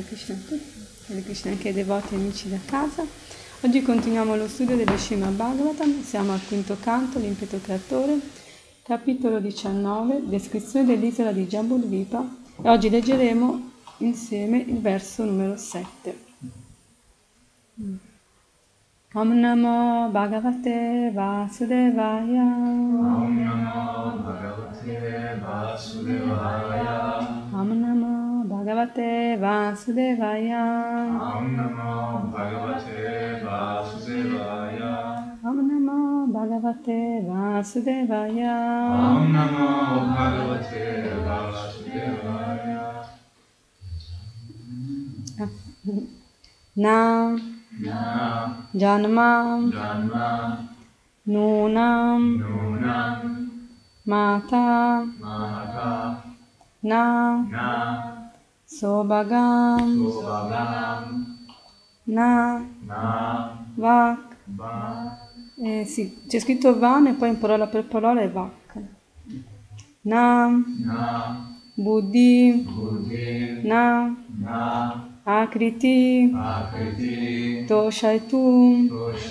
Hare Krishna a tutti, Hare Krishna anche ai devoti amici da casa. Oggi continuiamo lo studio dello Srimad Bhagavatam, siamo al quinto canto, l'impeto creatore, capitolo 19, descrizione dell'isola di Jambudvipa, e oggi leggeremo insieme il verso numero 7. Om Namo Bhagavate Vasudevaya. Om Namo Bhagavate Vasudevaya. Om Namo Bhagavate Vasudevaya. Om Namo Bhagavate Vasudevaya. Om Namo Bhagavate Vasudevaya. Om Namo Bhagavate Vasudevaya. Na Janma Nunam Mata Na Sobhagam Na Vak. Sì, c'è scritto Van e poi in parola per parola è Vak. Na Buddhi Na Akriti Toshaitu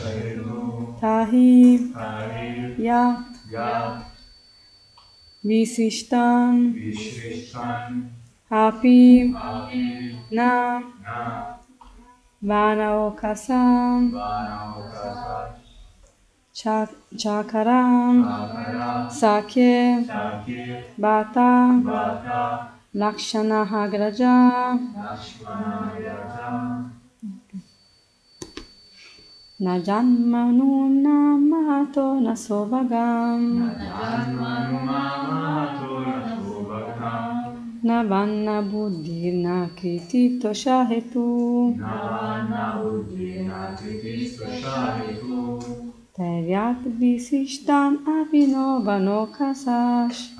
Tahi Yat Visishtan Api Na Vanaokasam Chakaram Sakye Bata Lakshana Hagraja Na Janmanu Namato Nasobhagam Na Vanna Buddhir Na Kritito Shahetu Taryat Visishtan Abhinavano Kasash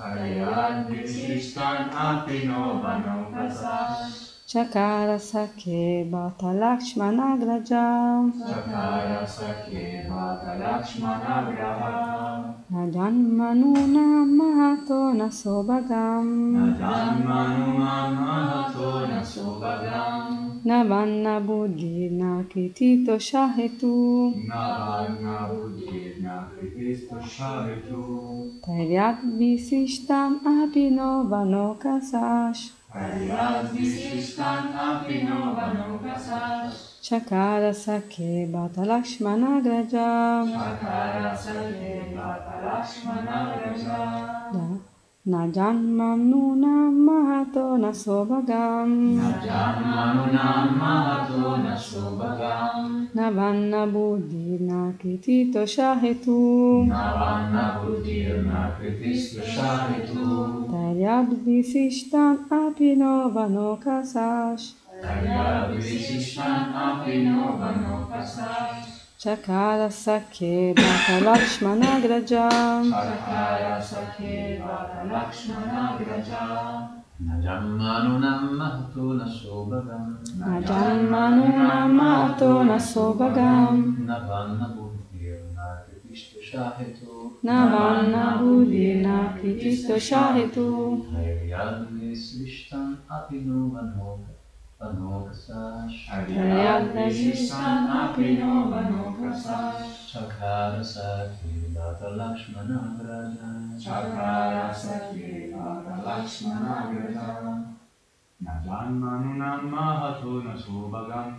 Chakara Sakhe Bata Lakshmana Graja Na Janmanu Namato Nasobhagam Na Vanna Buddhir Na Kritito Shahetu Taryat Visishtan Abhinavano Kasash Chakara Sakhe Bata Lakshmana Graja Na Janmanu Namato Nasobhagam Na Vanna Buddhir Na Kritito Shahetu Taryat Visishtan Abhinavano Kasash Chakara Sakhe Bata Lakshmana Graja Na Janmanu Namato Nasobhagam Na Janmanu Namato Nasobhagam Na Vanna Buddhir Na Kritito Shahetu Na Vanna Buddhir Na Kritito Shahetu Taryat Visishtan Abhinavano Kasash Chakara Sakhe Bata Lakshmana Graja Na Janmanu Namato Nasobhagam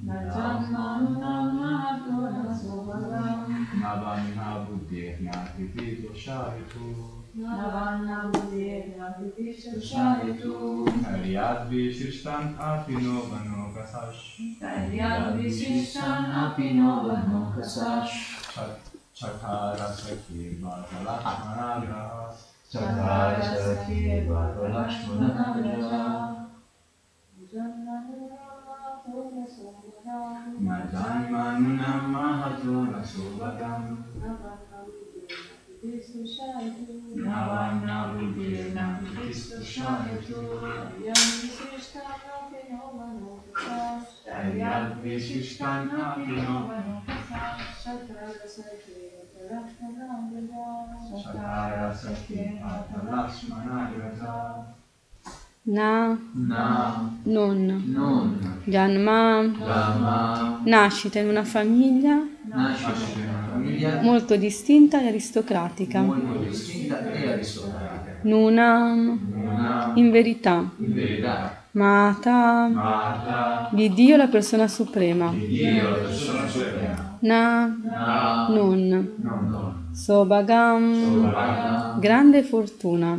Na Vanna Buddhir Na Kritito Shahetu Taryat Visishtan Abhinavano Kasash Chakara Sakhe Bata Lakshmana Graja Na Janmanu Namato Nasobhagam Na Vanna Buddhir Na Kritito Shahetu Taryat Visishtan Abhinavano Chakara Sakhe Bata Lakshmana Graja Na, non. Janma, nascita in una famiglia molto distinta e aristocratica. Nunam, in verità. Mata, di Dio la persona suprema. Na, non. Sobhagam, grande fortuna.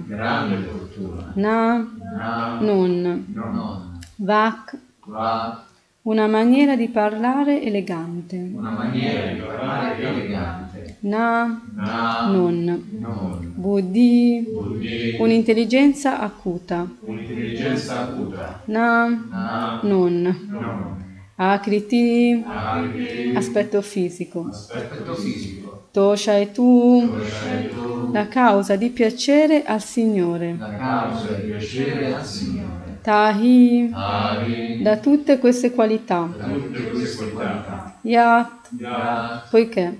Na, non. Vak, una maniera di parlare elegante. Na, non. Buddhi, un'intelligenza acuta. Na, non. Akriti, aspetto fisico. Tosha e tu, la causa di piacere al Signore. Tahi, da tutte queste qualità. Yat, poiché.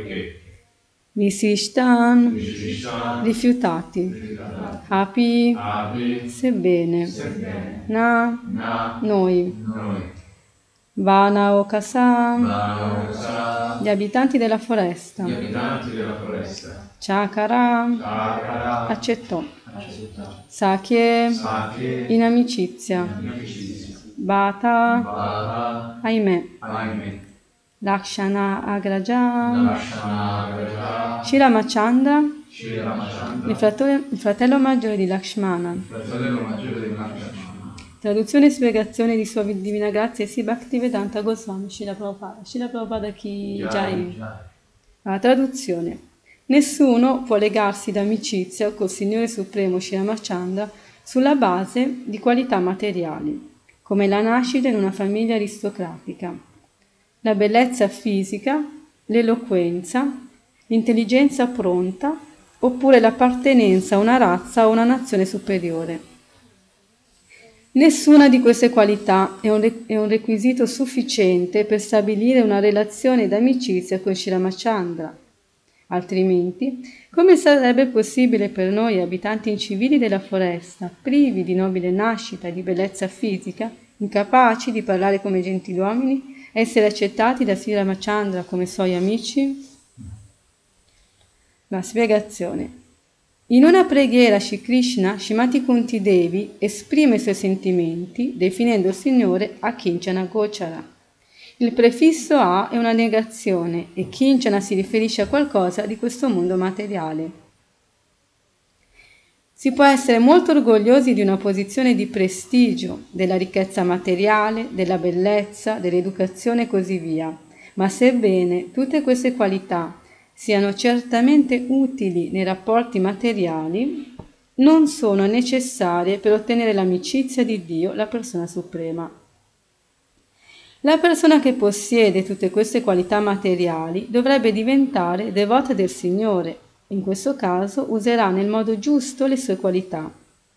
Visishtan, rifiutati. Api, sebbene. Na, noi. Vana o Kasam, gli abitanti della foresta. Chakara, accettò. Sakye, in amicizia. Bata, ahimè. Lakshana Agraja, Shiramachandra, il fratello maggiore di Lakshmana. Traduzione e spiegazione di Sua Divina Grazia Sri Bhaktivedanta Goswami Srila Prabhupada Ki Jai. La traduzione. Nessuno può legarsi d'amicizia col Signore Supremo Sri Ramachandra sulla base di qualità materiali, come la nascita in una famiglia aristocratica, la bellezza fisica, l'eloquenza, l'intelligenza pronta, oppure l'appartenenza a una razza o una nazione superiore. Nessuna di queste qualità è un requisito sufficiente per stabilire una relazione d'amicizia con Sri Ramachandra. Altrimenti, come sarebbe possibile per noi, abitanti incivili della foresta, privi di nobile nascita e di bellezza fisica, incapaci di parlare come gentiluomini, essere accettati da Sri Ramachandra come suoi amici? La spiegazione. In una preghiera Shri Krishna, Srimati Kunti Devi esprime i suoi sentimenti definendo il Signore a Kinchana Gochara. Il prefisso a è una negazione e Kinchana si riferisce a qualcosa di questo mondo materiale. Si può essere molto orgogliosi di una posizione di prestigio, della ricchezza materiale, della bellezza, dell'educazione e così via, ma sebbene tutte queste qualità siano certamente utili nei rapporti materiali, non sono necessarie per ottenere l'amicizia di Dio, la persona suprema. La persona che possiede tutte queste qualità materiali dovrebbe diventare devota del Signore. In questo caso userà nel modo giusto le sue qualità.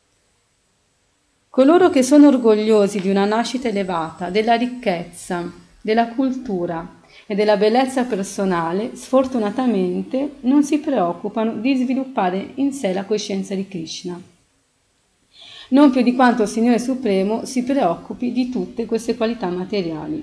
Coloro che sono orgogliosi di una nascita elevata, della ricchezza, della cultura e della bellezza personale, sfortunatamente non si preoccupano di sviluppare in sé la coscienza di Krishna. Non più di quanto il Signore Supremo si preoccupi di tutte queste qualità materiali.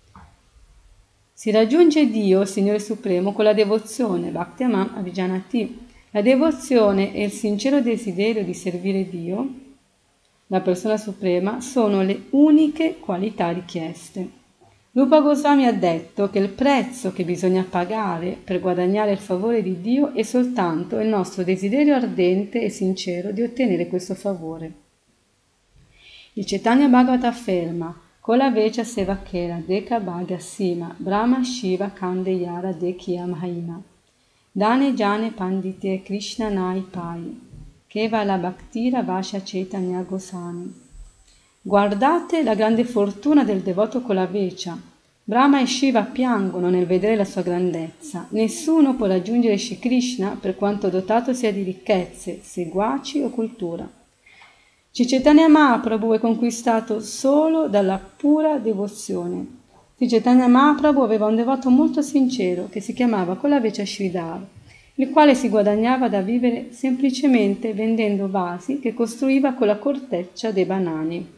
Si raggiunge Dio, il Signore Supremo, con la devozione, Bhakti-amam Avijanati. La devozione e il sincero desiderio di servire Dio, la persona suprema, sono le uniche qualità richieste. Rupa Goswami ha detto che il prezzo che bisogna pagare per guadagnare il favore di Dio è soltanto il nostro desiderio ardente e sincero di ottenere questo favore. Il Chaitanya Bhagavata afferma: Kola vecha sevakera deka bhagya sima Brahma Shiva Kandeyara dekya mahima Dane jane pandite Krishna nai pai Kevala bhaktira vasha Chaitanya Goswami. Guardate la grande fortuna del devoto Kolavecha. Brahma e Shiva piangono nel vedere la sua grandezza. Nessuno può raggiungere Shri Krishna per quanto dotato sia di ricchezze, seguaci o cultura. Shri Chaitanya Mahaprabhu è conquistato solo dalla pura devozione. Shri Chaitanya Mahaprabhu aveva un devoto molto sincero che si chiamava Kolavecha Sridhar. il quale si guadagnava da vivere semplicemente vendendo vasi che costruiva con la corteccia dei banani.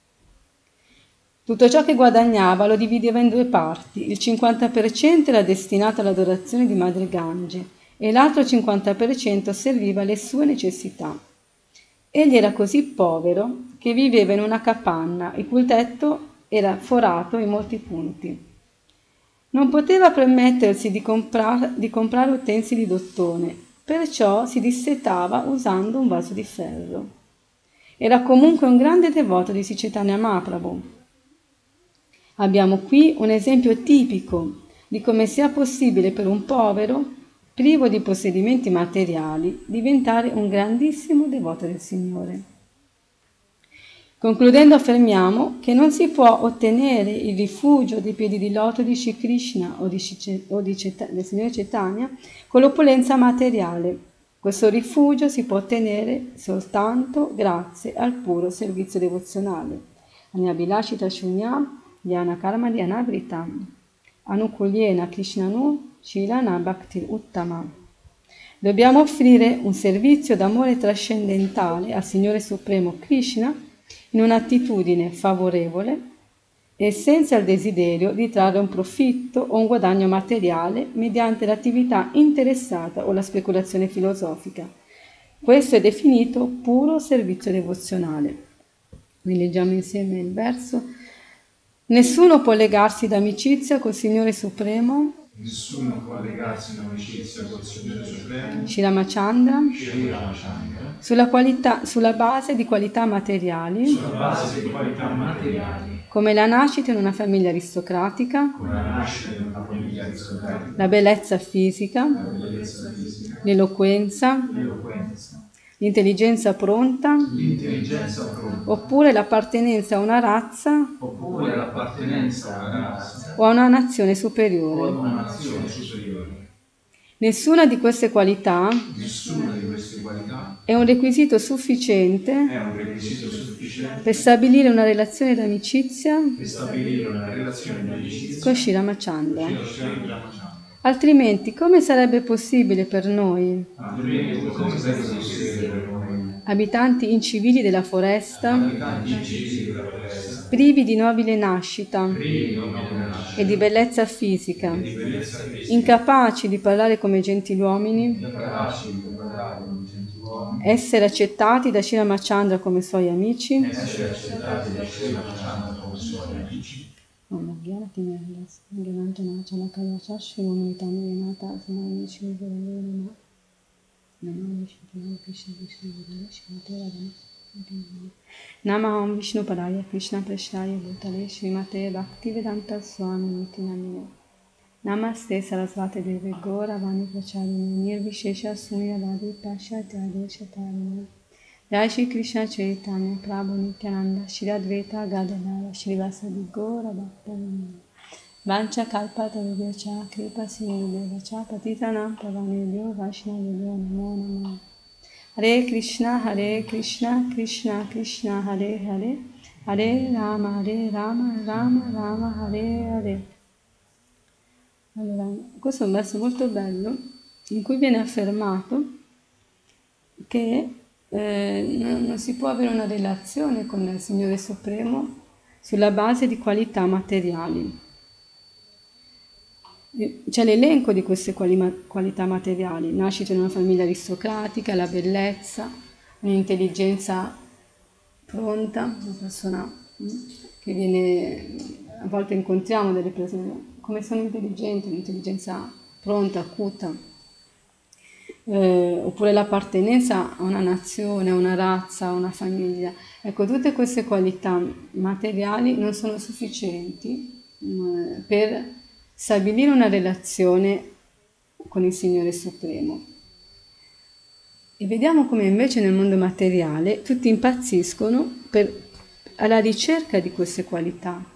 Tutto ciò che guadagnava lo divideva in due parti: il 50% era destinato all'adorazione di Madre Gange e l'altro 50% serviva alle sue necessità. Egli era così povero che viveva in una capanna il cui tetto era forato in molti punti. Non poteva permettersi di comprare utensili d'ottone, perciò si dissetava usando un vaso di ferro. Era comunque un grande devoto di Sri Chaitanya Mahaprabhu. Abbiamo qui un esempio tipico di come sia possibile per un povero, privo di possedimenti materiali, diventare un grandissimo devoto del Signore. Concludendo affermiamo che non si può ottenere il rifugio dei piedi di loto di Shri Krishna o del Signore Chaitanya con l'opulenza materiale. Questo rifugio si può ottenere soltanto grazie al puro servizio devozionale. Anyabilashita Shunyam Dhyana Karma Dhyanavritam Anukulyena Krishnanu Shilana Bhaktir Uttama. Dobbiamo offrire un servizio d'amore trascendentale al Signore Supremo Krishna in un'attitudine favorevole e senza il desiderio di trarre un profitto o un guadagno materiale mediante l'attività interessata o la speculazione filosofica. Questo è definito puro servizio devozionale. Quindi leggiamo insieme il verso. Nessuno può legarsi d'amicizia col Signore Supremo. Nessuno può legarsi in amicizia col Signore Supremo, Shri Ramachandra, sulla base di qualità materiali, come la nascita in una famiglia aristocratica, la bellezza fisica, l'eloquenza, l'intelligenza pronta, oppure l'appartenenza a una razza o a una nazione superiore. Nessuna di queste qualità è un requisito sufficiente per stabilire una relazione d'amicizia con Shri Ramachandra. Altrimenti, come sarebbe possibile per noi, abitanti incivili della foresta, privi di nobile nascita e di bellezza fisica, incapaci di parlare come gentiluomini, essere accettati da Shri Ramachandra come suoi amici? Namaham Vishnu Padaya Krishna Prasthaya Bhutale Srimate Bhaktivedanta Swami Niti Namine Namaste Sarasvate Deve Gora Vani Pracharine Nirvishesha Sunyavadi Pashatyade Shatarine Jai Shri Krishna Chaitanya Prabhu Nityananda Shri Advaita Gadadara Shri Vasadi Gora Bhaktivinoda Vancha Kalpata Vivyacha Kripa Sindhu Cha Patitanam Pavanebhyo Vaishnavebhyo Namo Namah. Hare Krishna, Krishna Krishna, Hare Hare, Hare Rama, Rama Rama, Hare Hare. Allora, questo è un verso molto bello in cui viene affermato che non si può avere una relazione con il Signore Supremo sulla base di qualità materiali. C'è l'elenco di queste qualità materiali: nascita in una famiglia aristocratica, la bellezza, un'intelligenza pronta, una persona che viene, a volte incontriamo delle persone, come sono intelligenti, un'intelligenza pronta, acuta, oppure l'appartenenza a una nazione, a una razza, a una famiglia. Ecco, tutte queste qualità materiali non sono sufficienti per stabilire una relazione con il Signore Supremo. E vediamo come invece nel mondo materiale tutti impazziscono alla ricerca di queste qualità.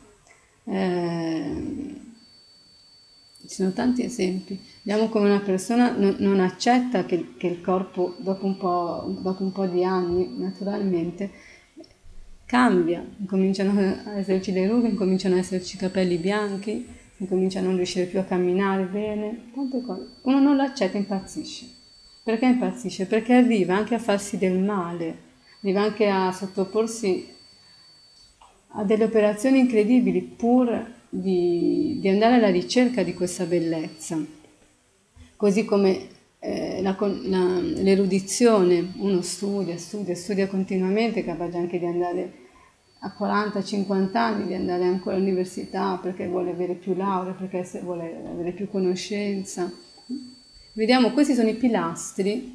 Ci sono tanti esempi. Vediamo come una persona non accetta che il corpo dopo un po' di anni naturalmente cambia, incominciano a esserci le rughe, incominciano a esserci i capelli bianchi, incomincia a non riuscire più a camminare bene, tante cose. Uno non l'accetta, impazzisce. Perché impazzisce? Perché arriva anche a farsi del male, arriva anche a sottoporsi a delle operazioni incredibili pur di andare alla ricerca di questa bellezza. Così come l'erudizione, uno studia continuamente, capace anche di andare a 40-50 anni, di andare ancora all'università perché vuole avere più laurea, perché vuole avere più conoscenza. Vediamo, questi sono i pilastri,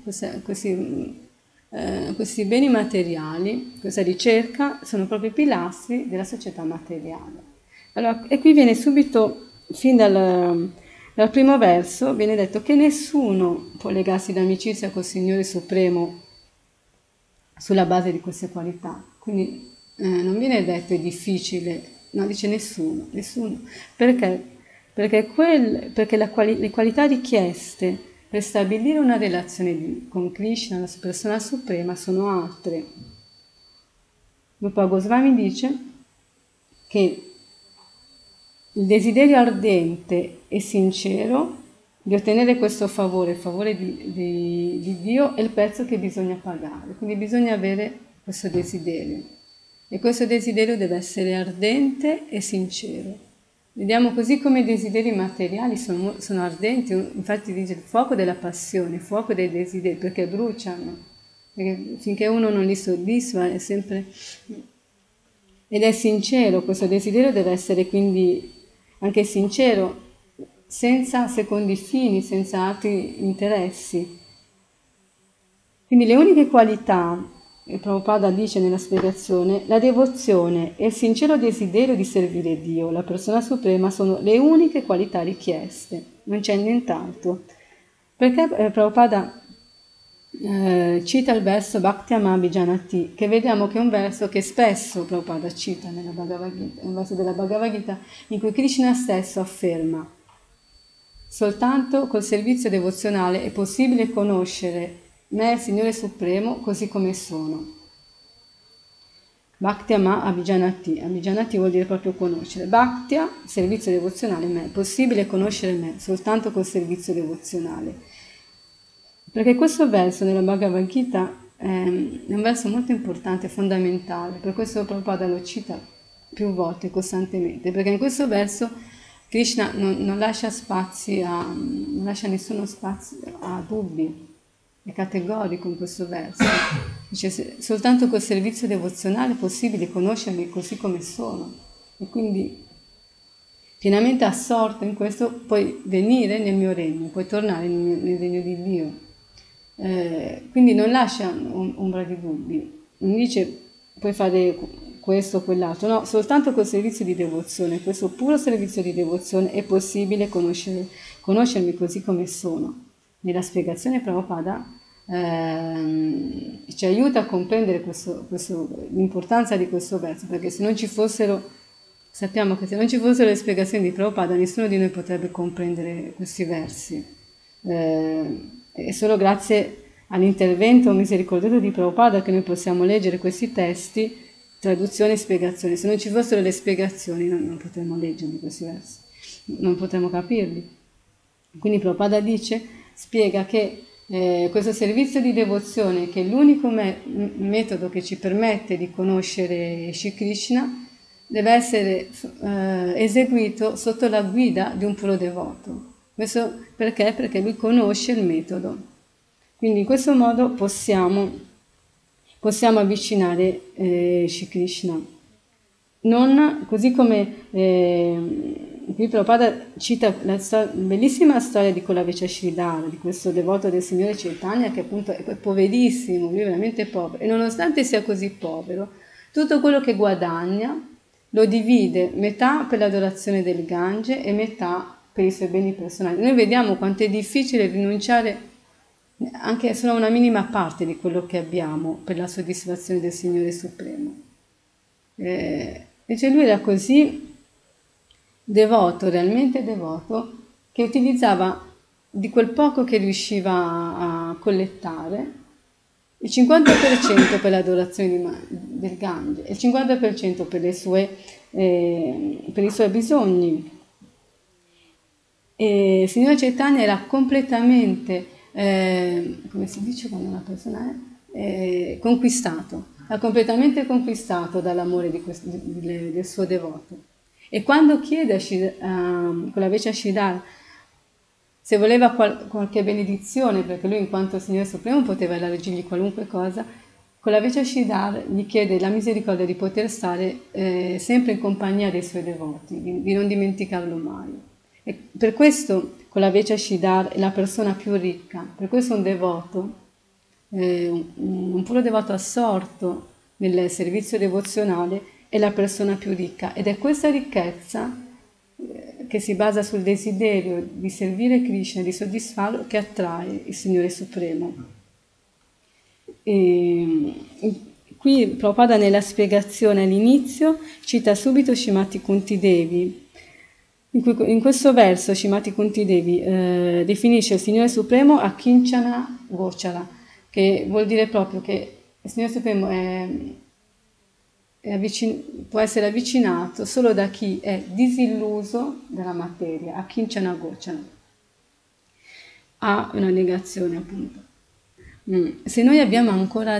questi beni materiali, questa ricerca, sono proprio i pilastri della società materiale. Allora, e qui viene subito, fin dal primo verso, viene detto che nessuno può legarsi d'amicizia col Signore Supremo sulla base di queste qualità. Quindi non viene detto è difficile, no, dice nessuno. Perché? Perché le qualità richieste per stabilire una relazione con Krishna, la persona suprema, sono altre. Rupa Goswami dice che il desiderio ardente e sincero di ottenere questo favore, il favore di Dio, è il prezzo che bisogna pagare. Quindi bisogna avere questo desiderio. E questo desiderio deve essere ardente e sincero. Vediamo così come i desideri materiali sono ardenti, infatti dice il fuoco della passione, il fuoco dei desideri, perché bruciano, perché finché uno non li soddisfa è sempre... Ed è sincero, questo desiderio deve essere quindi anche sincero, senza secondi fini, senza altri interessi. Quindi le uniche qualità, e Prabhupada dice nella spiegazione, la devozione e il sincero desiderio di servire Dio, la persona suprema, sono le uniche qualità richieste, non c'è nient'altro. Perché Prabhupada cita il verso Bhaktyama Abhijanati, che vediamo che è un verso che spesso Prabhupada cita nella Bhagavad Gita, è un verso della Bhagavad Gita in cui Krishna stesso afferma: soltanto col servizio devozionale è possibile conoscere me, il Signore Supremo, così come sono. Bhaktyama Abhijanati, Abhijanati vuol dire proprio conoscere. Bhaktya, servizio devozionale, me, è possibile conoscere me soltanto col servizio devozionale. Perché questo verso nella Bhagavad Gita è un verso molto importante, fondamentale, per questo Prabhupada lo cita più volte, costantemente, perché in questo verso Krishna non lascia non lascia nessuno spazio a dubbi, è categorico in questo verso. Dice, soltanto col servizio devozionale è possibile conoscermi così come sono, e quindi pienamente assorto in questo puoi venire nel mio regno, puoi tornare nel regno di Dio. Quindi non lascia ombra di dubbi, non dice puoi fare questo o quell'altro, no, soltanto col servizio di devozione, questo puro servizio di devozione è possibile conoscermi così come sono. Nella spiegazione Prabhupada ci aiuta a comprendere l'importanza di questo verso, perché se non ci fossero, sappiamo che se non ci fossero le spiegazioni di Prabhupada nessuno di noi potrebbe comprendere questi versi. È solo grazie all'intervento misericordioso di Prabhupada che noi possiamo leggere questi testi, traduzione e spiegazione. Se non ci fossero le spiegazioni non potremmo leggerli questi versi, non potremmo capirli. Quindi Prabhupada spiega che questo servizio di devozione, che è l'unico metodo che ci permette di conoscere Shri Krishna, deve essere eseguito sotto la guida di un puro devoto. Questo perché? Perché lui conosce il metodo. Quindi in questo modo possiamo avvicinare Shri Krishna. Non, così come qui Prabhupada cita la bellissima storia di Kulaveccha Sridhara, di questo devoto del Signore Chaitanya che appunto è poverissimo, lui è veramente povero, e nonostante sia così povero, tutto quello che guadagna lo divide metà per l'adorazione del Gange e metà per i suoi beni personali. Noi vediamo quanto è difficile rinunciare anche solo a una minima parte di quello che abbiamo per la soddisfazione del Signore Supremo. Invece lui era così devoto, realmente devoto, che utilizzava di quel poco che riusciva a collettare il 50% per l'adorazione del Gange e il 50% per i suoi bisogni. E il Signore Chaitanya era completamente come si dice quando una persona è conquistato, è completamente conquistato dall'amore del suo devoto. E quando chiede con la Vecchia Siddhar se voleva qualche benedizione, perché lui in quanto Signore Supremo poteva elargirgli qualunque cosa, con la Vecchia Siddhar gli chiede la misericordia di poter stare sempre in compagnia dei suoi devoti, di non dimenticarlo mai. E per questo con la Vecchia Siddhar è la persona più ricca, per questo un devoto, un puro devoto assorto nel servizio devozionale è la persona più ricca, ed è questa ricchezza che si basa sul desiderio di servire Krishna, di soddisfarlo, che attrae il Signore Supremo. E qui Prabhupada nella spiegazione all'inizio cita subito Srimati Kunti Devi. In questo verso Srimati Kunti Devi definisce il Signore Supremo Akinchana Gochara, che vuol dire proprio che il Signore Supremo può essere avvicinato solo da chi è disilluso dalla materia, Akinchana Gochara. Ha una negazione, appunto. Se noi abbiamo ancora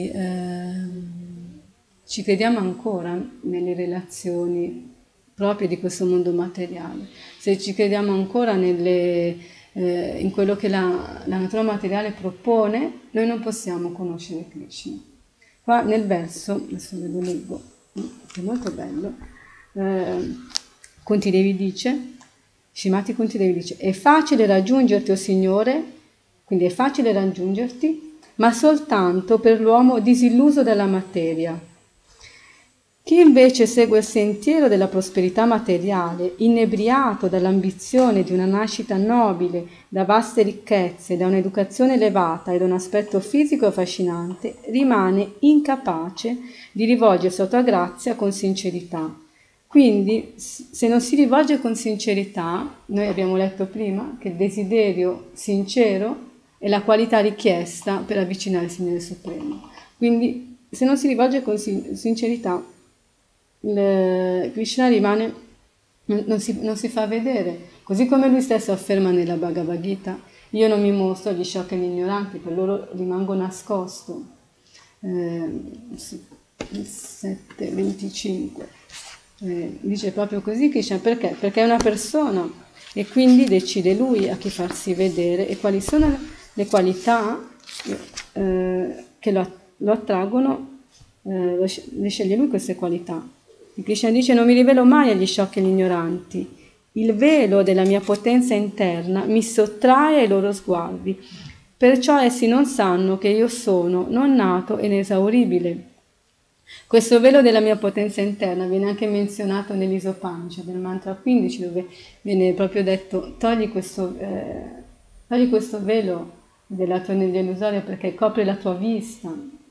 ci crediamo ancora nelle relazioni proprie di questo mondo materiale, se ci crediamo ancora in quello che la natura materiale propone, noi non possiamo conoscere Krishna. Qua nel verso, adesso ve lo leggo, che è molto bello, Kunti Devi dice, Srimati Kunti Devi dice: è facile raggiungerti, o Signore, quindi è facile raggiungerti, ma soltanto per l'uomo disilluso dalla materia. Chi invece segue il sentiero della prosperità materiale, inebriato dall'ambizione di una nascita nobile, da vaste ricchezze, da un'educazione elevata e da un aspetto fisico affascinante, rimane incapace di rivolgersi alla tua grazia con sincerità. Quindi, se non si rivolge con sincerità, noi abbiamo letto prima che il desiderio sincero è la qualità richiesta per avvicinare il Signore Supremo. Quindi, se non si rivolge con sincerità, Krishna rimane, non si fa vedere, così come lui stesso afferma nella Bhagavad Gita: io non mi mostro agli sciocchi e agli ignoranti, per loro rimango nascosto. 7:25 dice proprio così Krishna, perché? Perché è una persona e quindi decide lui a chi farsi vedere e quali sono le qualità che lo attraggono, le sceglie lui queste qualità. Krishna dice: non mi rivelo mai agli sciocchi e agli ignoranti, il velo della mia potenza interna mi sottrae ai loro sguardi, perciò essi non sanno che io sono non nato e inesauribile. Questo velo della mia potenza interna viene anche menzionato nell'Isopancha, del mantra 15, dove viene proprio detto: togli questo velo della tua energia illusoria perché copre la tua vista.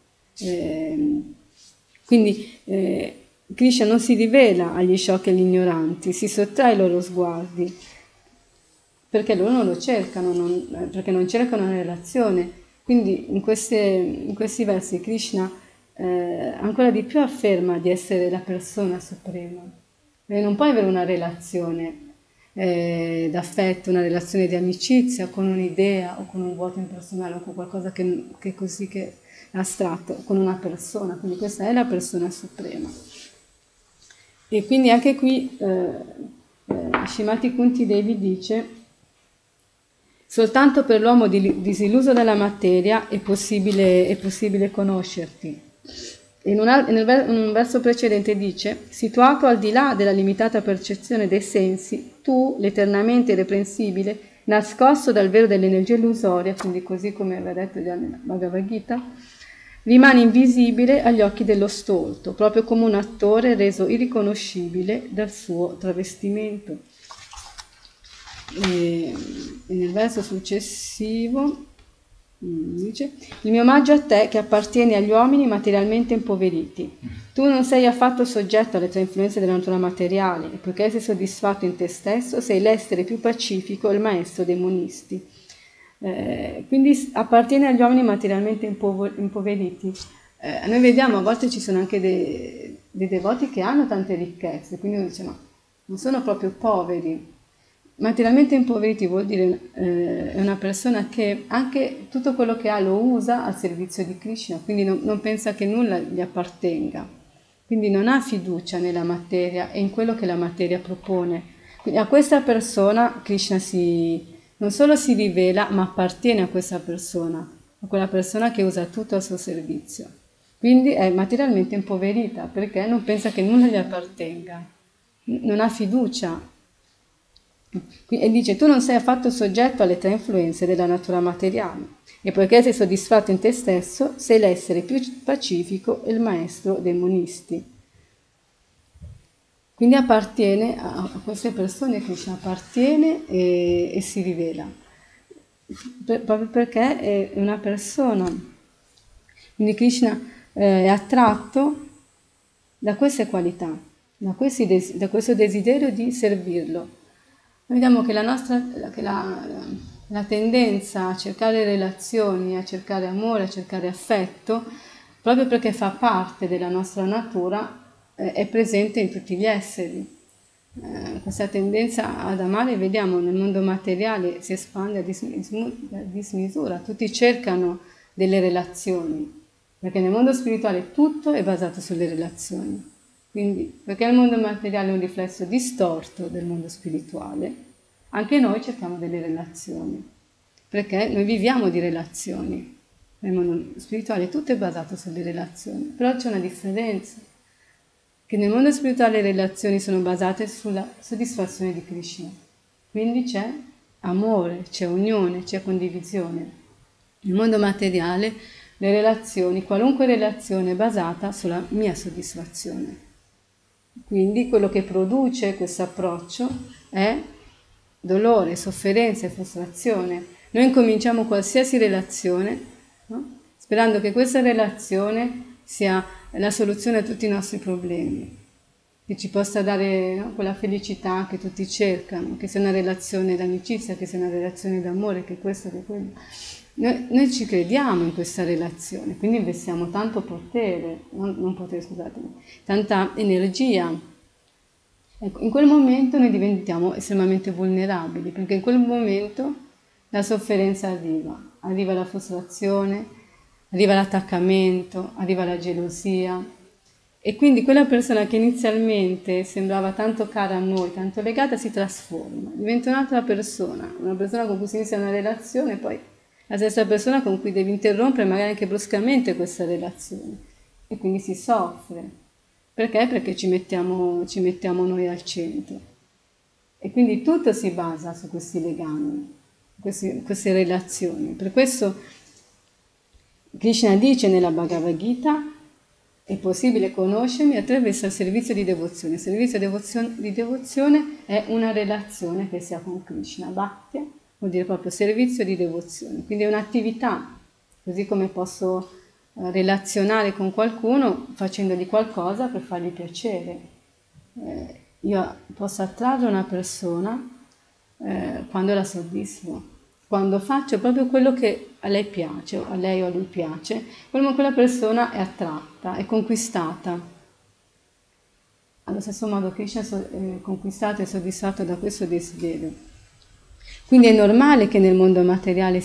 Quindi Krishna non si rivela agli sciocchi e agli ignoranti, si sottrae ai loro sguardi, perché loro non lo cercano, perché non cercano una relazione. Quindi in questi versi Krishna ancora di più afferma di essere la persona suprema. Non puoi avere una relazione d'affetto, una relazione di amicizia con un'idea o con un vuoto impersonale o con qualcosa che è così che è astratto, con una persona. Quindi questa è la persona suprema. E quindi anche qui Srimati Kunti Devi dice: soltanto per l'uomo disilluso dalla materia è possibile conoscerti. In un verso precedente dice: situato al di là della limitata percezione dei sensi, tu, l'eternamente irreprensibile, nascosto dal velo dell'energia illusoria, quindi così come aveva detto già nella Bhagavad Gita, rimane invisibile agli occhi dello stolto, proprio come un attore reso irriconoscibile dal suo travestimento. E nel verso successivo dice: il mio omaggio a te che appartieni agli uomini materialmente impoveriti. Tu non sei affatto soggetto alle tre influenze della natura materiale, e poiché sei soddisfatto in te stesso, sei l'essere più pacifico e il maestro dei monisti. Quindi appartiene agli uomini materialmente impoveriti. Noi vediamo a volte ci sono anche dei devoti che hanno tante ricchezze, quindi uno dice: ma non sono proprio poveri. Materialmente impoveriti vuol dire è una persona che anche tutto quello che ha lo usa al servizio di Krishna, quindi non pensa che nulla gli appartenga, quindi non ha fiducia nella materia e in quello che la materia propone. Quindi a questa persona Krishna non solo si rivela, ma appartiene a questa persona, a quella persona che usa tutto a suo servizio. Quindi è materialmente impoverita perché non pensa che nulla gli appartenga, non ha fiducia. E dice, tu non sei affatto soggetto alle tre influenze della natura materiale e poiché sei soddisfatto in te stesso, sei l'essere più pacifico e il maestro dei monisti. Quindi appartiene a queste persone, Krishna appartiene e si rivela, proprio perché è una persona. Quindi Krishna è attratto da queste qualità, da questo desiderio di servirlo. Noi vediamo che la tendenza a cercare relazioni, a cercare amore, a cercare affetto, proprio perché fa parte della nostra natura, è presente in tutti gli esseri. Questa tendenza ad amare, vediamo, nel mondo materiale si espande a dismisura, tutti cercano delle relazioni, perché nel mondo spirituale tutto è basato sulle relazioni. Quindi, perché il mondo materiale è un riflesso distorto del mondo spirituale, anche noi cerchiamo delle relazioni, perché noi viviamo di relazioni. Nel mondo spirituale tutto è basato sulle relazioni, però c'è una differenza, che nel mondo spirituale le relazioni sono basate sulla soddisfazione di Krishna. Quindi c'è amore, c'è unione, c'è condivisione. Nel mondo materiale le relazioni, qualunque relazione è basata sulla mia soddisfazione. Quindi quello che produce questo approccio è dolore, sofferenza e frustrazione. Noi incominciamo qualsiasi relazione, no? Sperando che questa relazione sia la soluzione a tutti i nostri problemi, che ci possa dare, no, quella felicità che tutti cercano, che sia una relazione d'amicizia, che sia una relazione d'amore, che questo, che quello. Noi ci crediamo in questa relazione, quindi investiamo tanto potere, non potere, scusatemi, tanta energia. Ecco, in quel momento noi diventiamo estremamente vulnerabili, perché in quel momento la sofferenza arriva la frustrazione, arriva l'attaccamento, arriva la gelosia. E quindi quella persona che inizialmente sembrava tanto cara a noi, tanto legata, si trasforma, diventa un'altra persona, una persona con cui si inizia una relazione, poi la stessa persona con cui devi interrompere magari anche bruscamente questa relazione e quindi si soffre. Perché? Perché ci mettiamo noi al centro. E quindi tutto si basa su questi legami, queste relazioni. Per questo Krishna dice nella Bhagavad Gita: è possibile conoscermi attraverso il servizio di devozione. Il servizio di devozione è una relazione che si ha con Krishna. Bhakti vuol dire proprio servizio di devozione, quindi è un'attività, così come posso relazionare con qualcuno facendogli qualcosa per fargli piacere. Io posso attrarre una persona quando la soddisfo, quando faccio proprio quello che a lei piace, o a lei o a lui piace, quella persona è attratta, è conquistata. Allo stesso modo Krishna è conquistato e soddisfatto da questo desiderio. Quindi è normale che nel mondo materiale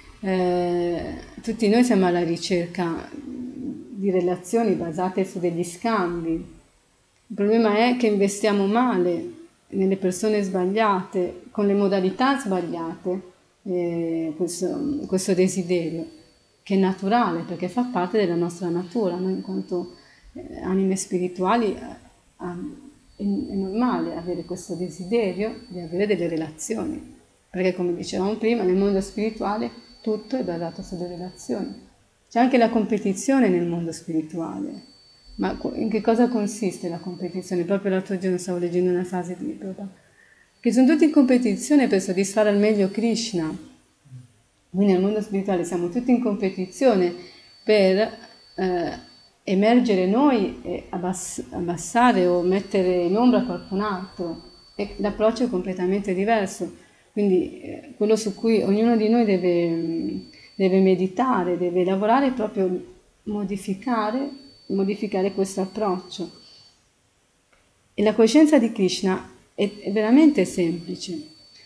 tutti noi siamo alla ricerca di relazioni basate su degli scambi. Il problema è che investiamo male nelle persone sbagliate, con le modalità sbagliate, questo desiderio, che è naturale perché fa parte della nostra natura. Noi in quanto anime spirituali è normale avere questo desiderio di avere delle relazioni, perché come dicevamo prima, nel mondo spirituale tutto è basato sulle relazioni. C'è anche la competizione nel mondo spirituale. Ma in che cosa consiste la competizione? Proprio l'altro giorno stavo leggendo una frase di Prabhupada, che sono tutti in competizione per soddisfare al meglio Krishna. Quindi nel mondo spirituale siamo tutti in competizione per emergere noi e abbassare o mettere in ombra qualcun altro. E l'approccio è completamente diverso. Quindi quello su cui ognuno di noi deve meditare, deve lavorare è proprio modificare questo approccio. E la coscienza di Krishna è veramente semplice.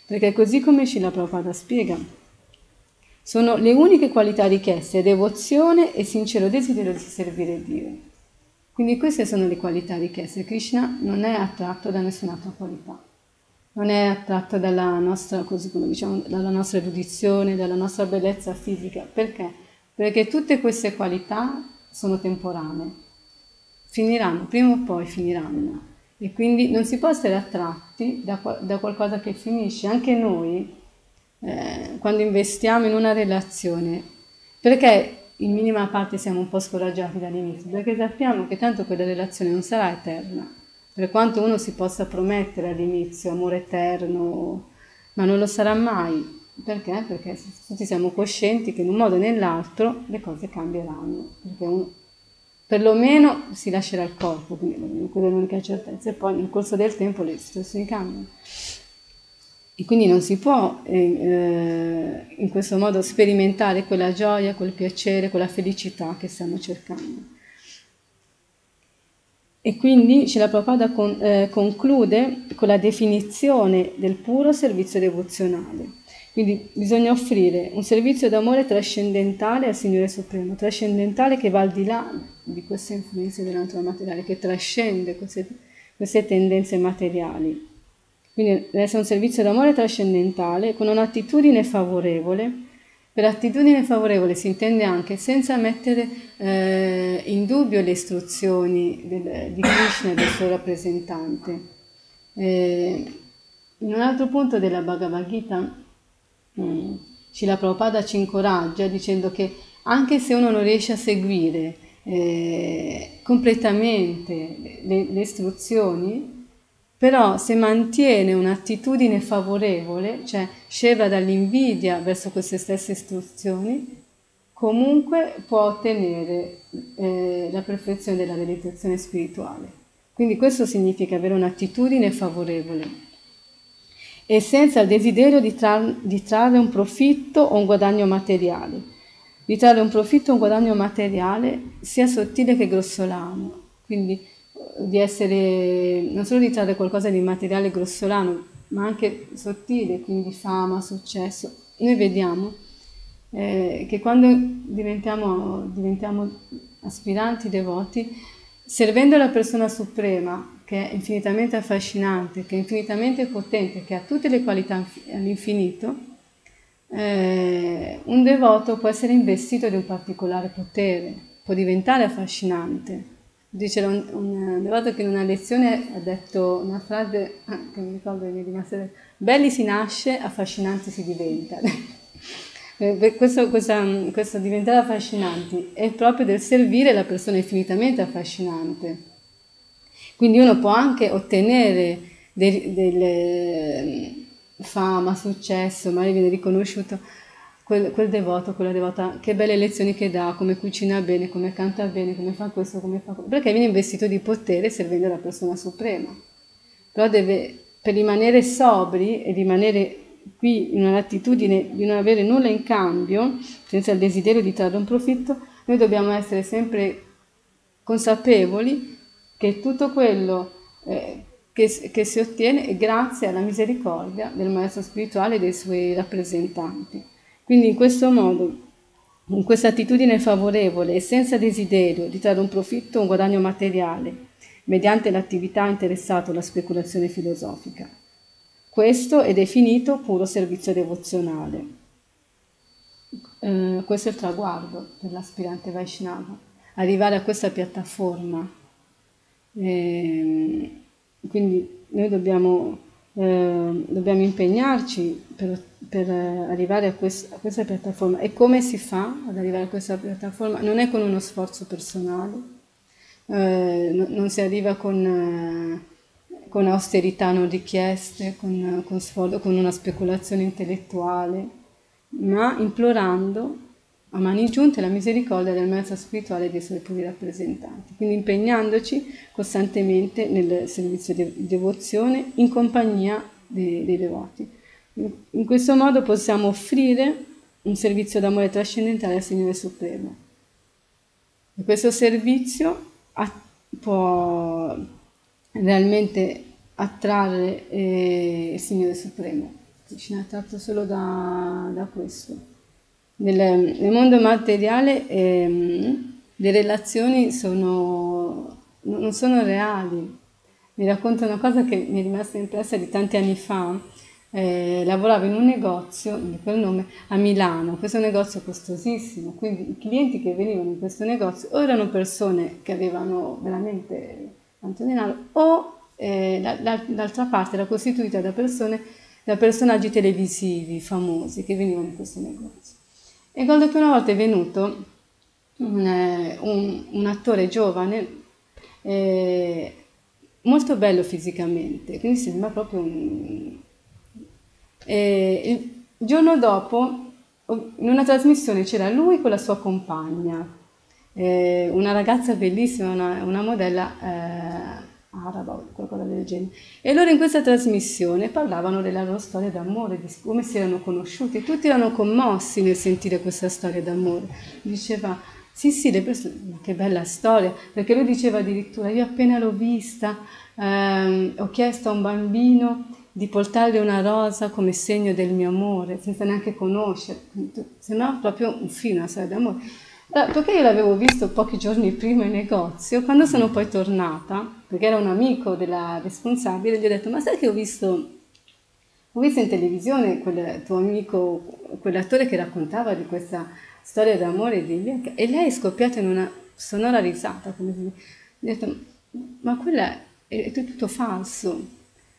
perché così come Srila Prabhupada spiega, sono le uniche qualità richieste: devozione e sincero desiderio di servire Dio. Quindi queste sono le qualità richieste. Krishna non è attratto da nessun'altra qualità, non è attratto dalla nostra, così come diciamo, dalla nostra erudizione, dalla nostra bellezza fisica. Perché? Perché tutte queste qualità sono temporanee, finiranno, prima o poi finiranno, e quindi non si può essere attratti da qualcosa che finisce. Anche noi, quando investiamo in una relazione, perché in minima parte siamo un po' scoraggiati dall'inizio? Perché sappiamo che tanto quella relazione non sarà eterna, per quanto uno si possa promettere all'inizio amore eterno, ma non lo sarà mai. Perché? Perché tutti siamo coscienti che in un modo o nell'altro le cose cambieranno, perché uno perlomeno si lascerà il corpo, quindi quella è l'unica certezza, e poi nel corso del tempo le situazioni cambiano. E quindi non si può in questo modo sperimentare quella gioia, quel piacere, quella felicità che stiamo cercando. E quindi Srila Prabhupada conclude con la definizione del puro servizio devozionale. Quindi bisogna offrire un servizio d'amore trascendentale al Signore Supremo, trascendentale che va al di là di queste influenze della natura materiale, che trascende queste tendenze materiali. Quindi deve essere un servizio d'amore trascendentale con un'attitudine favorevole. Per attitudine favorevole si intende anche senza mettere in dubbio le istruzioni di Krishna e del suo rappresentante. In un altro punto della Bhagavad Gita, Srila Prabhupada ci incoraggia dicendo che anche se uno non riesce a seguire completamente le istruzioni, però se mantiene un'attitudine favorevole, cioè sceva dall'invidia verso queste stesse istruzioni, comunque può ottenere la perfezione della realizzazione spirituale. Quindi questo significa avere un'attitudine favorevole e senza il desiderio di trarre un profitto o un guadagno materiale. Di trarre un profitto o un guadagno materiale sia sottile che grossolano. Quindi di essere, non solo di trarre qualcosa di materiale grossolano, ma anche sottile, quindi fama, successo. Noi vediamo che quando diventiamo aspiranti devoti, servendo la persona suprema, che è infinitamente affascinante, che è infinitamente potente, che ha tutte le qualità all'infinito, un devoto può essere investito di un particolare potere, può diventare affascinante. C'era un devoto che in una lezione ha detto una frase che mi ricordo che mi è rimasta: belli si nasce, affascinanti si diventa. Questo diventare affascinanti è proprio del servire la persona infinitamente affascinante. Quindi uno può anche ottenere fama, successo, magari viene riconosciuto quel devoto, quella devota, che belle lezioni che dà, come cucina bene, come canta bene, come fa questo, come fa quello, perché viene investito di potere servendo la persona suprema. Però per rimanere sobri e rimanere qui in un'attitudine di non avere nulla in cambio, senza il desiderio di trarre un profitto, noi dobbiamo essere sempre consapevoli che tutto quello che si ottiene è grazie alla misericordia del Maestro spirituale e dei suoi rappresentanti. Quindi in questo modo, in questa attitudine favorevole e senza desiderio di trarre un profitto o un guadagno materiale, mediante l'attività interessata alla speculazione filosofica. Questo è definito puro servizio devozionale. Questo è il traguardo per l'aspirante Vaishnava, arrivare a questa piattaforma. Quindi noi dobbiamo impegnarci per arrivare a questa piattaforma. E come si fa ad arrivare a questa piattaforma? Non è con uno sforzo personale, non si arriva con austerità non richieste, con una speculazione intellettuale, ma implorando a mani giunte la misericordia del Maestro spirituale e dei suoi puri rappresentanti. Quindi impegnandoci costantemente nel servizio di devozione in compagnia dei devoti. In questo modo possiamo offrire un servizio d'amore trascendentale al Signore Supremo. E questo servizio può realmente attrarre il Signore Supremo. Krishna è tratto solo da questo. Nel mondo materiale le relazioni non sono reali. Mi racconta una cosa che mi è rimasta impressa di tanti anni fa. Lavoravo in un negozio, di quel nome, a Milano. Questo negozio costosissimo, quindi i clienti che venivano in questo negozio o erano persone che avevano veramente tanto denaro o l'altra parte era costituita da personaggi televisivi famosi che venivano in questo negozio. E ricordo che una volta è venuto un attore giovane, molto bello fisicamente, quindi sembra proprio il giorno dopo, in una trasmissione c'era lui con la sua compagna, una ragazza bellissima, una modella araba o qualcosa del genere. E loro in questa trasmissione parlavano della loro storia d'amore, di come si erano conosciuti, e tutti erano commossi nel sentire questa storia d'amore. Diceva, sì, le persone, ma che bella storia, perché lui diceva addirittura, io appena l'ho vista, ho chiesto a un bambino di portargli una rosa come segno del mio amore, senza neanche conoscere, sembrava proprio un film, una storia d'amore. Perché io l'avevo visto pochi giorni prima in negozio, quando sono poi tornata, perché era un amico della responsabile, gli ho detto, ma sai che ho visto in televisione quel tuo amico, quell'attore che raccontava di questa storia d'amore di Bianca, e lei è scoppiata in una sonora risata, come si dice. Gli ho detto, ma quella è tutto falso.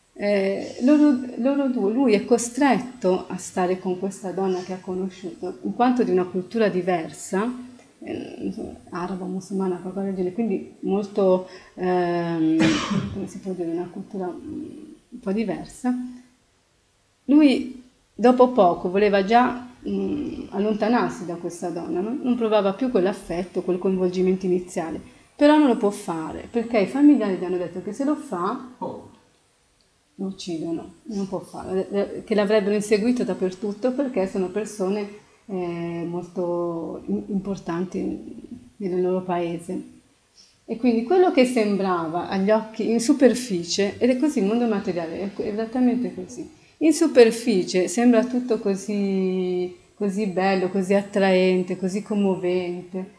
Loro due, lui è costretto a stare con questa donna che ha conosciuto, in quanto di una cultura diversa, araba, musulmana, qualcosa del genere, quindi molto, come si può dire, una cultura un po' diversa. Lui dopo poco voleva già allontanarsi da questa donna, non provava più quell'affetto, quel coinvolgimento iniziale, però non lo può fare perché i familiari gli hanno detto che se lo fa lo uccidono, non può farlo, che l'avrebbero inseguito dappertutto perché sono persone molto importanti nel loro paese. E quindi quello che sembrava agli occhi in superficie, ed è così il mondo materiale, è esattamente così. In superficie sembra tutto così bello, così attraente, così commovente.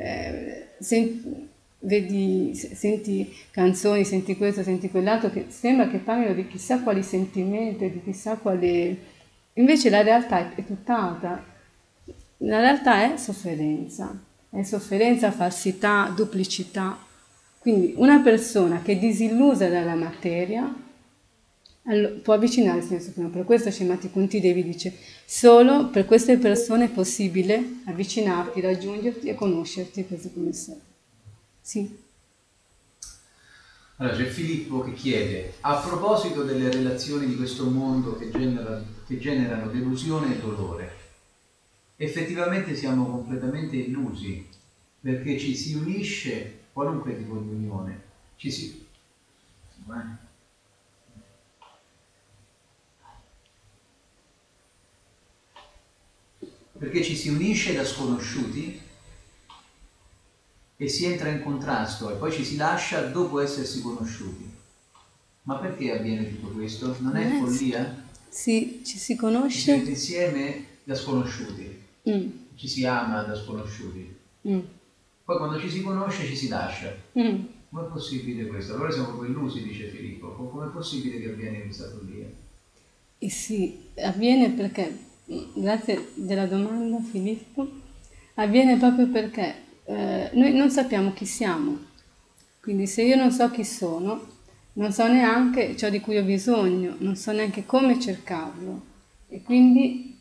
Senti canzoni, senti questo, senti quell'altro, che sembra che parlino di chissà quali sentimenti, di chissà quali... Invece la realtà è tutt'altra. La realtà è sofferenza, falsità, duplicità. Quindi una persona che è disillusa dalla materia può avvicinarsi al Supremo. Per questo Srimati Kunti Devi dice, solo per queste persone è possibile avvicinarti, raggiungerti e conoscerti così come sei. Sì. Allora c'è Filippo che chiede, a proposito delle relazioni di questo mondo che generano delusione e dolore, effettivamente siamo completamente illusi, perché ci si unisce, qualunque tipo di unione, perché ci si unisce da sconosciuti e si entra in contrasto e poi ci si lascia dopo essersi conosciuti. Ma perché avviene tutto questo? Non è follia? Sì, ci si conosce. Ci si mette insieme da sconosciuti, ci si ama da sconosciuti. Poi quando ci si conosce ci si lascia. Com'è possibile questo? Allora siamo proprio illusi, dice Filippo. Com'è possibile che avviene questa follia? Sì, avviene perché, grazie della domanda Filippo, avviene proprio perché noi non sappiamo chi siamo. Quindi se io non so chi sono, non so neanche ciò di cui ho bisogno, non so neanche come cercarlo e quindi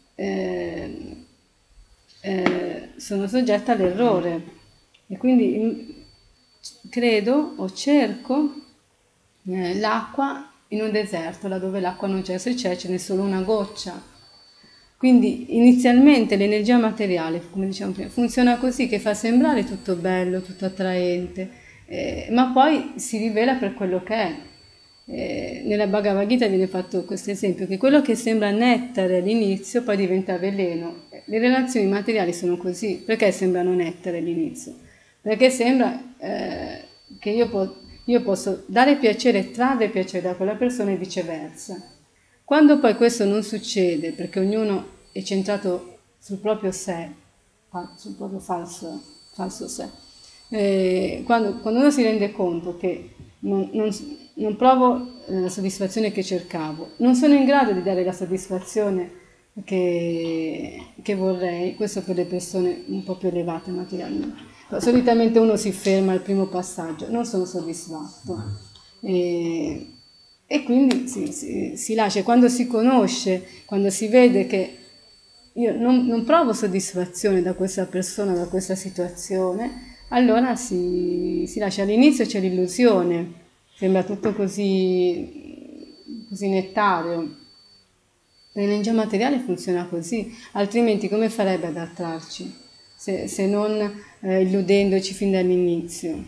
sono soggetta all'errore e quindi credo o cerco l'acqua in un deserto, laddove l'acqua non c'è, se c'è ce n'è solo una goccia. Quindi inizialmente l'energia materiale, come diciamo prima, funziona così, che fa sembrare tutto bello, tutto attraente, ma poi si rivela per quello che è. Nella Bhagavad Gita viene fatto questo esempio, che quello che sembra nettare all'inizio poi diventa veleno. Le relazioni materiali sono così. Perché sembrano nettare all'inizio? Perché sembra che io posso dare piacere e trarre piacere da quella persona e viceversa. Quando poi questo non succede, perché ognuno è centrato sul proprio sé, sul proprio falso sé, quando uno si rende conto che non provo la soddisfazione che cercavo, non sono in grado di dare la soddisfazione che vorrei, questo per le persone un po' più elevate materialmente. Solitamente uno si ferma al primo passaggio, non sono soddisfatto. E quindi si lascia. Quando si conosce, quando si vede che io non provo soddisfazione da questa persona, da questa situazione, allora si lascia. All'inizio c'è l'illusione, sembra tutto così nettario. L'energia materiale funziona così, altrimenti come farebbe ad attrarci se non illudendoci fin dall'inizio?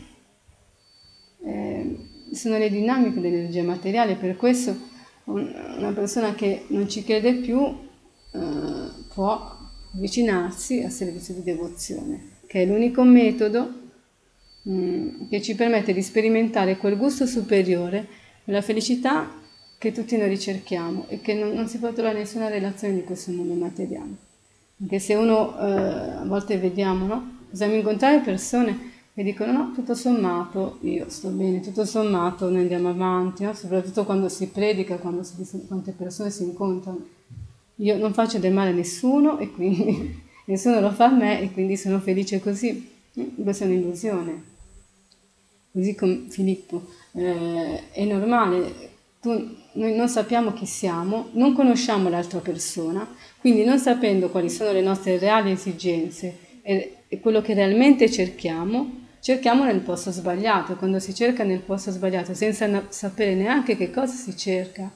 Sono le dinamiche dell'energia materiale, per questo una persona che non ci crede più può avvicinarsi al servizio di devozione, che è l'unico metodo che ci permette di sperimentare quel gusto superiore, quella felicità che tutti noi ricerchiamo e che non si può trovare nessuna relazione di questo mondo materiale. Anche se uno, a volte vediamo, no? Possiamo incontrare persone che dicono no, tutto sommato io sto bene, tutto sommato noi andiamo avanti, no? Soprattutto quando si predica, quante persone si incontrano. Io non faccio del male a nessuno e quindi nessuno lo fa a me e quindi sono felice così. Questa è un'illusione. Così come Filippo, è normale, noi non sappiamo chi siamo, non conosciamo l'altra persona, quindi non sapendo quali sono le nostre reali esigenze e quello che realmente cerchiamo nel posto sbagliato. Quando si cerca nel posto sbagliato senza sapere neanche che cosa si cerca,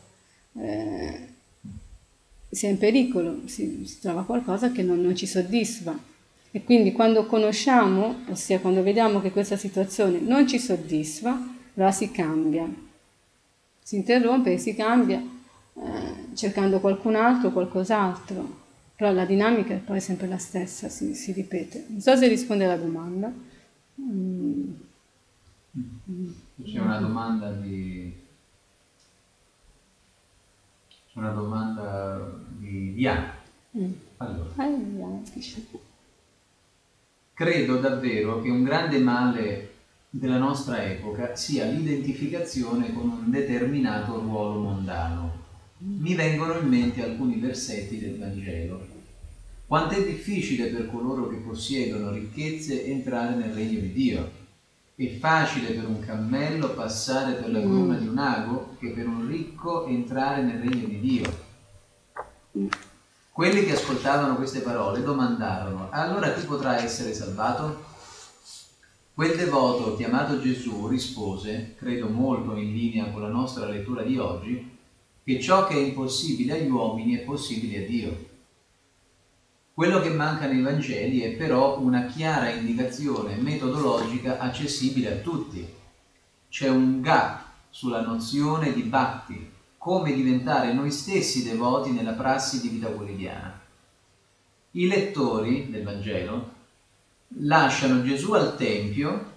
si è in pericolo, si trova qualcosa che non ci soddisfa. E quindi quando conosciamo, ossia quando vediamo che questa situazione non ci soddisfa, allora si cambia, si interrompe e si cambia cercando qualcun altro, qualcos'altro. Però la dinamica è poi sempre la stessa, si ripete. Non so se risponde alla domanda. C'è una domanda di Diana. Allora. Credo davvero che un grande male della nostra epoca sia l'identificazione con un determinato ruolo mondano. Mi vengono in mente alcuni versetti del Vangelo. Quanto è difficile per coloro che possiedono ricchezze entrare nel regno di Dio. È facile per un cammello passare per la gonna di un ago che per un ricco entrare nel regno di Dio. Quelli che ascoltavano queste parole domandarono: allora chi potrà essere salvato? Quel devoto chiamato Gesù rispose, credo molto in linea con la nostra lettura di oggi, che ciò che è impossibile agli uomini è possibile a Dio. Quello che manca nei Vangeli è però una chiara indicazione metodologica accessibile a tutti. C'è un gap sulla nozione di bhakti, come diventare noi stessi devoti nella prassi di vita quotidiana. I lettori del Vangelo lasciano Gesù al Tempio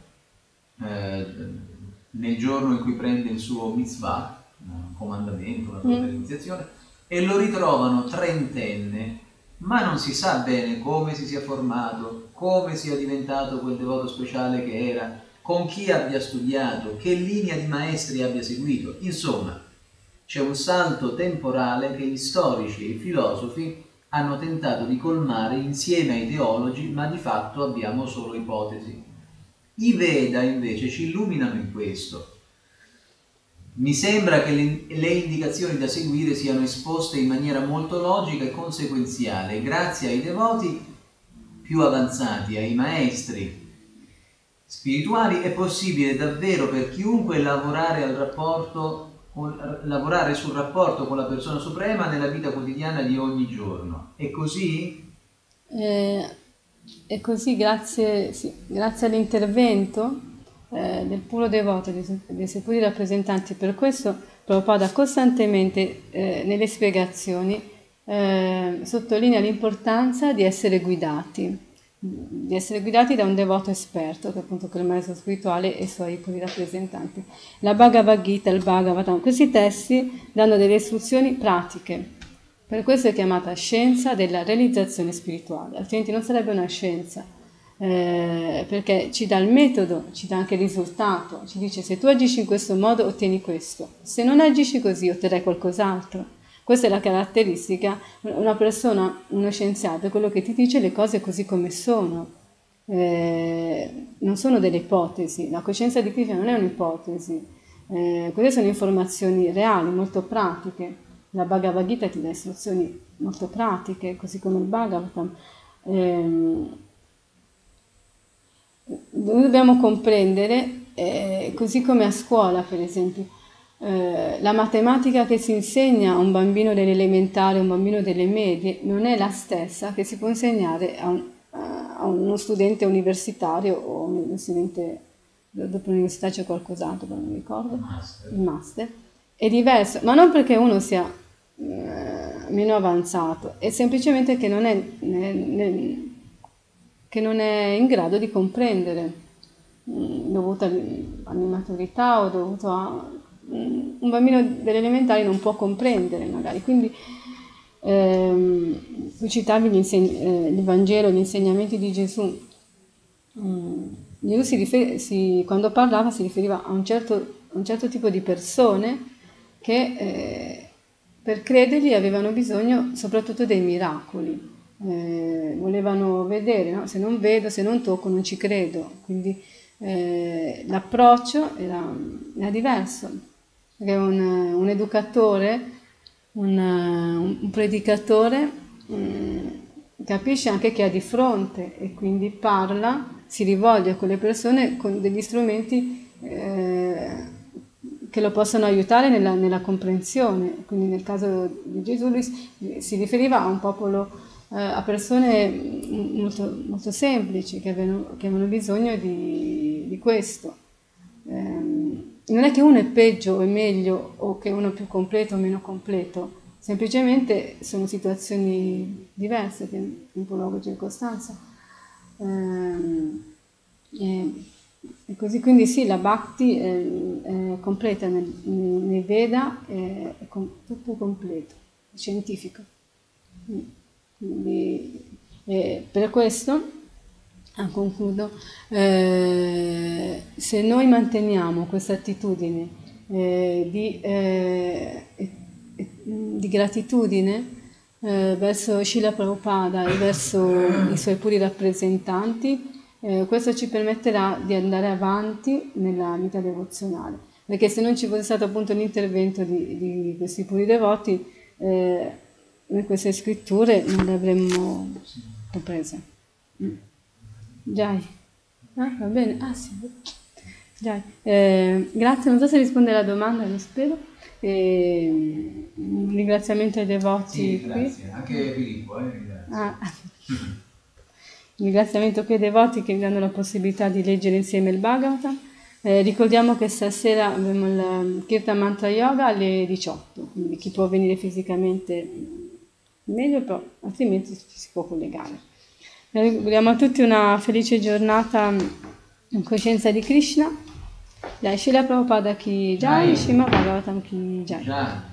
nel giorno in cui prende il suo mitzvah, un comandamento, una propria iniziazione, e lo ritrovano trentenne, ma non si sa bene come si sia formato, come sia diventato quel devoto speciale che era, con chi abbia studiato, che linea di maestri abbia seguito. Insomma, c'è un salto temporale che gli storici e i filosofi hanno tentato di colmare insieme ai teologi, ma di fatto abbiamo solo ipotesi. I Veda invece ci illuminano in questo. Mi sembra che le indicazioni da seguire siano esposte in maniera molto logica e conseguenziale. Grazie ai devoti più avanzati, ai maestri spirituali, è possibile davvero per chiunque lavorare sul rapporto con la persona suprema nella vita quotidiana di ogni giorno. È così? È così, grazie all'intervento del puro devoto dei sepolti rappresentanti. Per questo Prabhupada costantemente nelle spiegazioni sottolinea l'importanza di essere guidati, di essere guidati da un devoto esperto, che è appunto il maestro spirituale e i suoi puri rappresentanti. La Bhagavad Gita, il Bhagavatam, questi testi danno delle istruzioni pratiche. Per questo è chiamata scienza della realizzazione spirituale, altrimenti non sarebbe una scienza, perché ci dà il metodo, ci dà anche il risultato, ci dice se tu agisci in questo modo ottieni questo, se non agisci così otterrai qualcos'altro. Questa è la caratteristica, una persona, uno scienziato, è quello che ti dice le cose così come sono, non sono delle ipotesi, la coscienza di Krishna non è un'ipotesi, queste sono informazioni reali, molto pratiche. La Bhagavad Gita ti dà istruzioni molto pratiche, così come il Bhagavatam. Noi dobbiamo comprendere, così come a scuola per esempio, la matematica che si insegna a un bambino delle elementari, a un bambino delle medie, non è la stessa che si può insegnare a uno studente universitario o uno studente, dopo l'università c'è qualcos'altro, non mi ricordo, il master. È diverso, ma non perché uno sia meno avanzato, è semplicemente che non è in grado di comprendere, dovuto all'immaturità o dovuto a... Un bambino delle elementari non può comprendere magari, quindi tu citavi il Vangelo, gli insegnamenti di Gesù. Gesù quando parlava si riferiva a un certo tipo di persone che per credergli avevano bisogno soprattutto dei miracoli, volevano vedere, no? Se non vedo, se non tocco non ci credo, quindi l'approccio era diverso. Perché un educatore, un predicatore capisce anche che ha di fronte e quindi parla, si rivolge a quelle persone con degli strumenti che lo possono aiutare nella comprensione. Quindi nel caso di Gesù lui si riferiva a un popolo, a persone molto, molto semplici che avevano bisogno di questo. Non è che uno è peggio o è meglio o che uno è più completo o meno completo, semplicemente sono situazioni diverse, tempo, luogo, circostanza. E così, quindi sì, la Bhakti è completa nei Veda, è tutto completo, è scientifico. Quindi, per questo, concludo, se noi manteniamo questa attitudine di gratitudine verso Srila Prabhupada e verso i suoi puri rappresentanti, questo ci permetterà di andare avanti nella vita devozionale, perché se non ci fosse stato appunto l'intervento di questi puri devoti, noi queste scritture non le avremmo comprese. Jai. Va bene? Sì. Jai. Grazie, non so se risponde alla domanda, lo spero. Un ringraziamento ai devoti. Sì, grazie. Qui. Anche Filippo, grazie. Un ringraziamento qui ai devoti che mi danno la possibilità di leggere insieme il Bhagavatam. Ricordiamo che stasera abbiamo il Kirtan Mantra Yoga alle 18, quindi chi può venire fisicamente meglio, però altrimenti si può collegare. Auguriamo a tutti una felice giornata in coscienza di Krishna. Jai Srila Prabhupada Ki Jai, Srimad Bhagavatam Ki Jai.